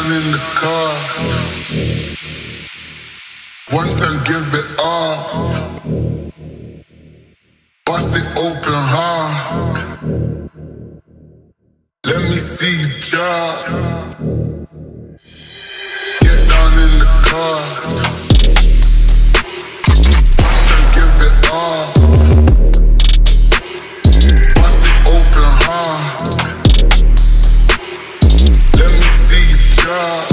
down in the car. One time, give it all. Bust it open, huh? Let me see you drop. Get down in the car. One time, give it all. Bust it open, huh? Let me see you drop.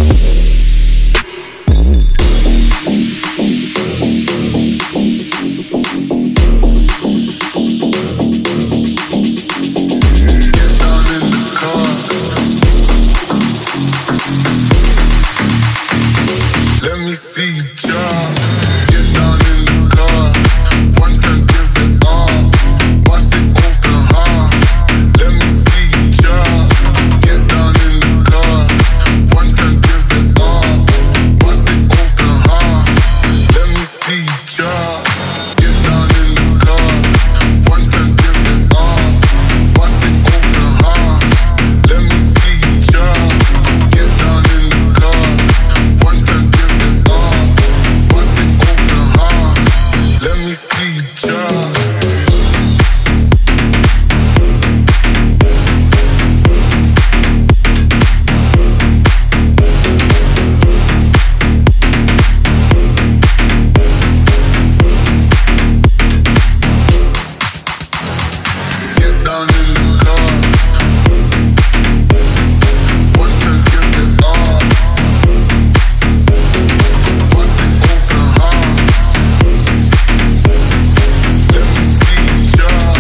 See you drop. Get down in the car. One time, give it all. Bust it open, huh? Let me see you drop. Get down in the car. One time, give it all. Bust it open, huh? Let me see you drop. Get down in the car. One time, give it all. Bust it open, huh? Let me see you drop. Get down in the car. One time, give it all. Bust it open, huh? Let me see you drop. Get down in the car. One time, give it all. Bust it open, huh? Let me see you drop.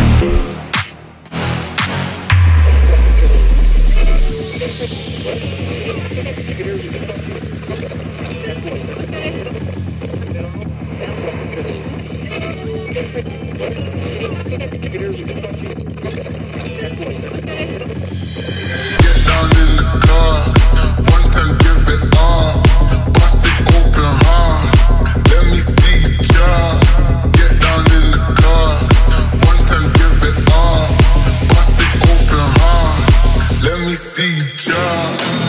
Get down in the car. One time, give it all. Bust it open, huh? Let me see you drop. Get down in the car. One time, give it all. Bust it open, huh? Let me see you drop.